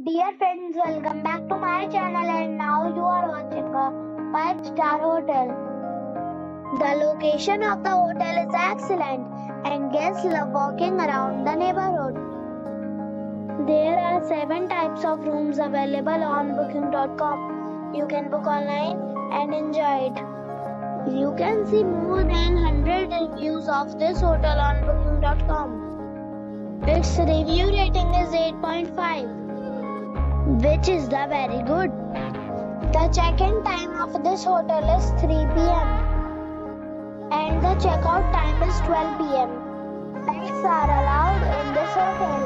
Dear friends, welcome back to my channel and now you are watching a 5-star hotel. The location of the hotel is excellent and guests love walking around the neighborhood. There are 7 types of rooms available on booking.com. You can book online and enjoy it. You can see more than 100 reviews of this hotel on booking.com. Its review rating is 8.5. which is the very good. The check-in time of this hotel is 3 p.m. and the check-out time is 12 p.m. Pets are allowed in this hotel.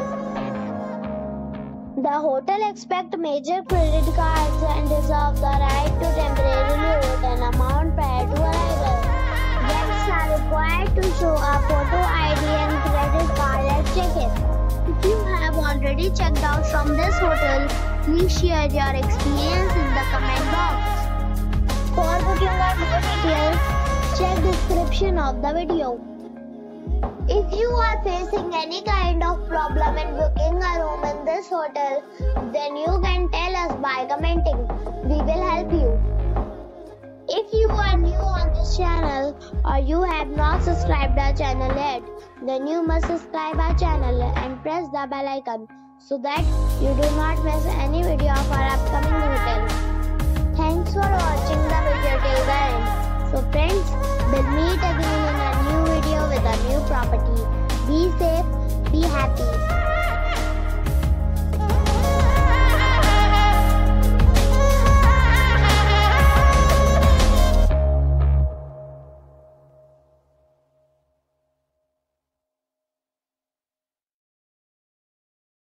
The hotel accepts major credit cards and reserves the right to temporarily hold an amount prior to arrival. Guests are required to show a photo ID and credit card at check-in. If you have already checked out from this hotel, please share your experience in the comment box. For booking or more details, check description of the video. If you are facing any kind of problem in booking a room in this hotel, then you can tell us by commenting. We will help you. If you are new on this channel or you have not subscribed our channel yet, then you must subscribe our channel and press the bell icon so that you do not miss any video of our upcoming hotel. Thanks for watching the video till the end. So friends, we'll meet again in a new video with a new property. Be safe, be happy.